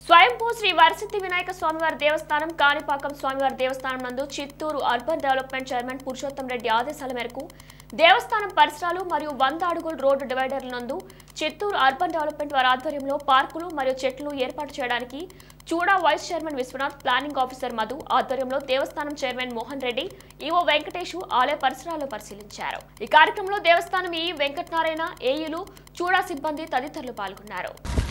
స్వయంభూ శ్రీ వరసిద్ధి వినాయక స్వామివారి దేవస్థానం కాణిపాకం స్వామివారి దేవస్థానం నందు Chittoor urban development chairman Purushotham Reddy ఆదేశాల మేరకు దేవస్థానం పరిసరాలు మరియు 100 అడుగుల రోడ్డు డివైడర్ల నందు చిత్తూరు అర్బన్ డెవలప్మెంట్ వారి ఆధ్వర్యంలో పార్కులు మరియు చెట్లు ఏర్పాటు చేయడానికి CUDA vice chairman Vishwanath, planning officer Madhu ఆధ్వర్యంలో దేవస్థానం చైర్మన్ మోహన్ రెడ్డి, ఈవో వెంకటేష్ ఆలయ పరిసరాలను పరిశీలించారు. ఈ కార్యక్రమంలో దేవస్థానం ఈ వెంకటనారాయణ, ఏఈలు, చూడా సిబ్బంది తదితరులు పాల్గొన్నారు.